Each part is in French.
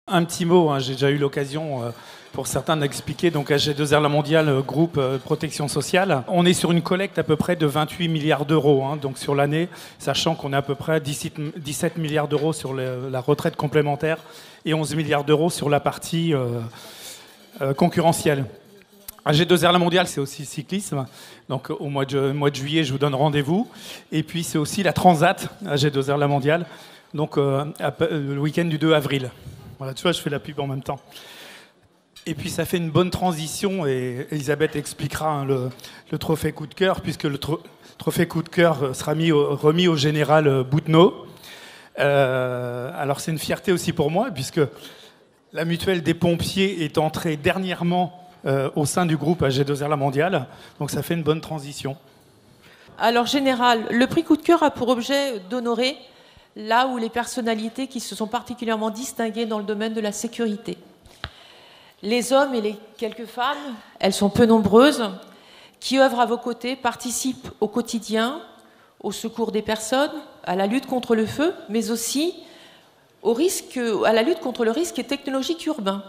Un petit mot, hein, j'ai déjà eu l'occasion pour certains d'expliquer. Donc AG2R La Mondiale, groupe protection sociale. On est sur une collecte à peu près de 28 milliards d'euros hein, donc sur l'année, sachant qu'on a à peu près 17 milliards d'euros sur la retraite complémentaire et 11 milliards d'euros sur la partie concurrentielle. AG2R La Mondiale, c'est aussi cyclisme. Donc au mois de juillet, je vous donne rendez-vous. Et puis c'est aussi la Transat, AG2R La Mondiale, donc le week-end du 2 avril. Voilà, tu vois, je fais la pub en même temps. Et puis ça fait une bonne transition, et Elisabeth expliquera hein, le trophée coup de cœur, puisque le trophée coup de cœur sera remis au général Boutneau. Alors c'est une fierté aussi pour moi, puisque la mutuelle des pompiers est entrée dernièrement au sein du groupe AG2R La Mondiale, donc ça fait une bonne transition. Alors général, le prix coup de cœur a pour objet d'honorer là où les personnalités qui se sont particulièrement distinguées dans le domaine de la sécurité. Les hommes et les quelques femmes, elles sont peu nombreuses, qui œuvrent à vos côtés, participent au quotidien, au secours des personnes, à la lutte contre le feu, mais aussi à la lutte contre le risque technologique urbain.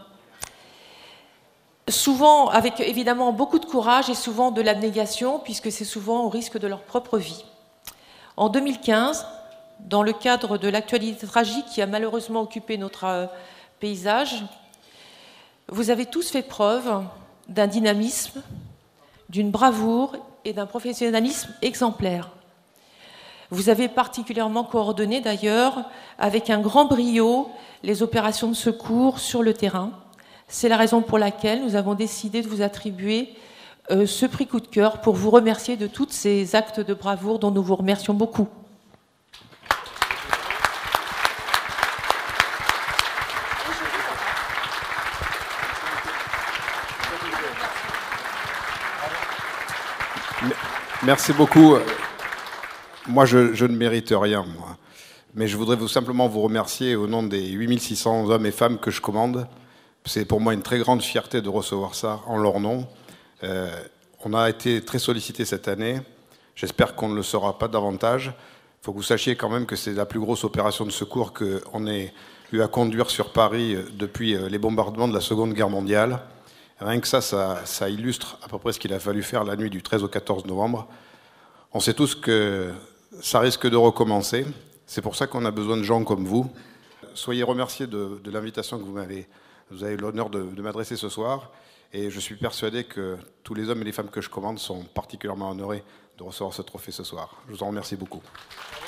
Souvent avec évidemment beaucoup de courage et souvent de l'abnégation, puisque c'est souvent au risque de leur propre vie. En 2015, dans le cadre de l'actualité tragique qui a malheureusement occupé notre paysage, vous avez tous fait preuve d'un dynamisme, d'une bravoure et d'un professionnalisme exemplaire. Vous avez particulièrement coordonné d'ailleurs avec un grand brio les opérations de secours sur le terrain. C'est la raison pour laquelle nous avons décidé de vous attribuer ce prix coup de cœur pour vous remercier de tous ces actes de bravoure dont nous vous remercions beaucoup. Merci beaucoup. Moi, je ne mérite rien, moi. Mais je voudrais simplement vous remercier au nom des 8600 hommes et femmes que je commande. C'est pour moi une très grande fierté de recevoir ça en leur nom. On a été très sollicité cette année. J'espère qu'on ne le sera pas davantage. Il faut que vous sachiez quand même que c'est la plus grosse opération de secours qu'on ait eu à conduire sur Paris depuis les bombardements de la Seconde Guerre mondiale. Rien que ça illustre à peu près ce qu'il a fallu faire la nuit du 13 au 14 novembre. On sait tous que ça risque de recommencer. C'est pour ça qu'on a besoin de gens comme vous. Soyez remerciés de l'invitation que vous avez l'honneur de m'adresser ce soir. Et je suis persuadé que tous les hommes et les femmes que je commande sont particulièrement honorés de recevoir ce trophée ce soir. Je vous en remercie beaucoup.